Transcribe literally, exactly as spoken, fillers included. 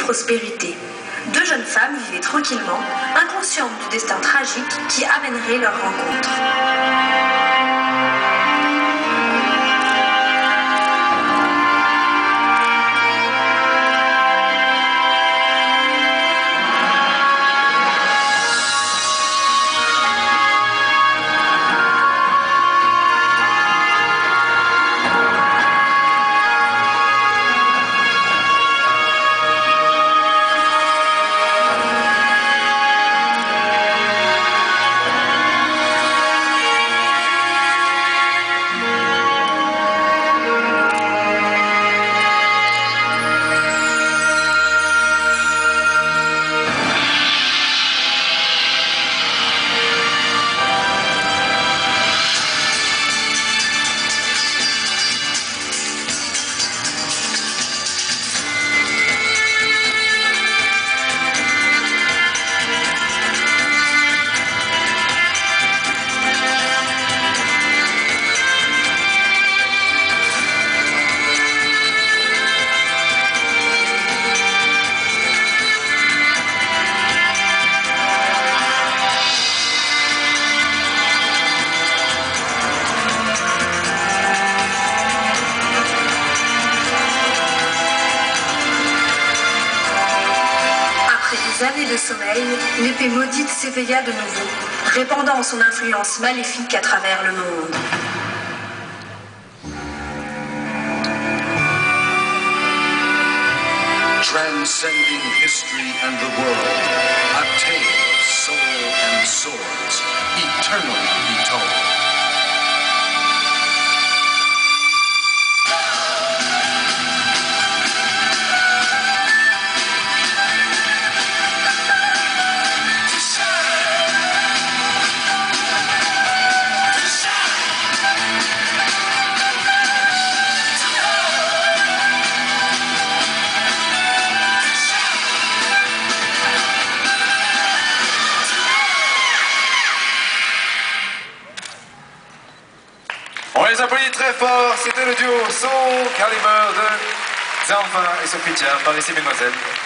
prospérité. Deux jeunes femmes vivaient tranquillement, inconscientes du destin tragique qui amènerait leur rencontre. Années de sommeil, l'épée maudite s'éveilla de nouveau, répandant son influence maléfique à travers le monde. Transcending history and the world, a tale of soul and swords, eternally retold. On les applaudit très fort, c'était le duo Soul Calibur de Zalfa et Sophie par ici mesdemoiselles.